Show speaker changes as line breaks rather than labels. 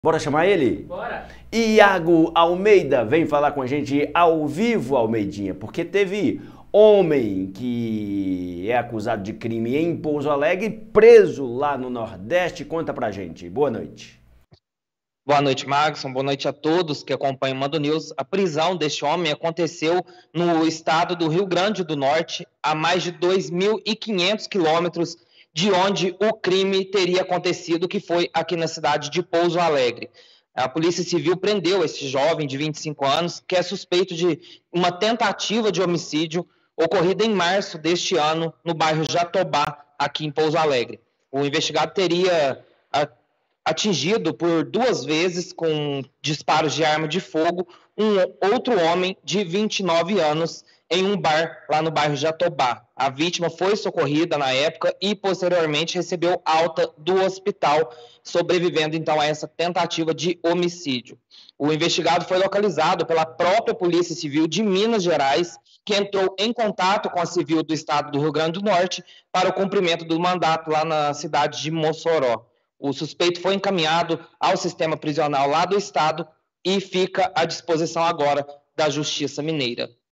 Bora chamar ele?
Bora!
Iago Almeida, vem falar com a gente ao vivo, Almeidinha, porque teve homem que é acusado de crime em Pouso Alegre, preso lá no Nordeste. Conta pra gente. Boa noite.
Boa noite, Magson. Boa noite a todos que acompanham o Mando News. A prisão deste homem aconteceu no estado do Rio Grande do Norte, a mais de 2.500 quilômetros de onde o crime teria acontecido, que foi aqui na cidade de Pouso Alegre. A Polícia Civil prendeu esse jovem de 25 anos, que é suspeito de uma tentativa de homicídio ocorrida em março deste ano, no bairro Jatobá, aqui em Pouso Alegre. O investigado teria atingido por 2 vezes com disparos de arma de fogo um outro homem de 29 anos em um bar lá no bairro Jatobá. A vítima foi socorrida na época e posteriormente recebeu alta do hospital, sobrevivendo então a essa tentativa de homicídio. O investigado foi localizado pela própria Polícia Civil de Minas Gerais, que entrou em contato com a Civil do Estado do Rio Grande do Norte para o cumprimento do mandato lá na cidade de Mossoró. O suspeito foi encaminhado ao sistema prisional lá do estado e fica à disposição agora da Justiça Mineira.